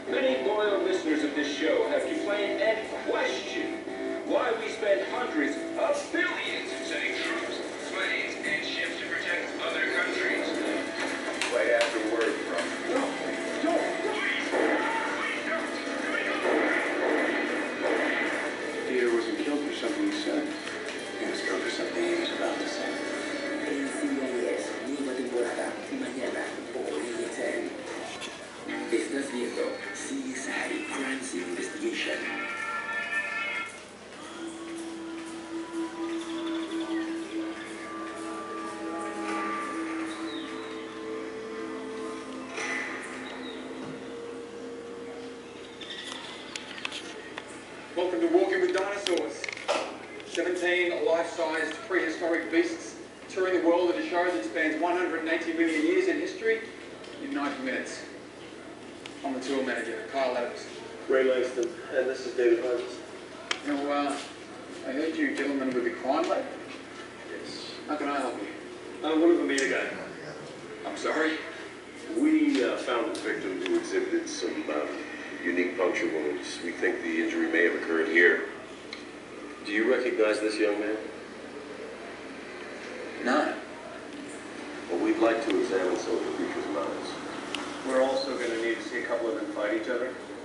Many loyal listeners of this show have complained and questioned why we spend hundreds of billions sending troops, planes, and ships to protect other countries. Right after word from... No, don't! Please! Please don't! Peter wasn't killed for something he said. He was killed for something he was about to say. NCIS, nueva temporada, mañana por ESN. Estás viendo CSI Crime Scene Investigation. Welcome to Walking with Dinosaurs. 17 life-sized prehistoric beasts touring the world in a show that spans 180 million years in history in 90 minutes. I'm the tour manager, Kyle Adams. Ray Langston, and this is David Hodges. Now, I heard you gentlemen with the crime lab. Yes. How can I help you? One of them made a guy. I'm sorry? We found a victim who exhibited some unique puncture wounds. We think the injury may have occurred here. Do you recognize this young man? No. Well, we'd like to examine some of the creature's minds. We're also going to need to see a couple of them fight each other.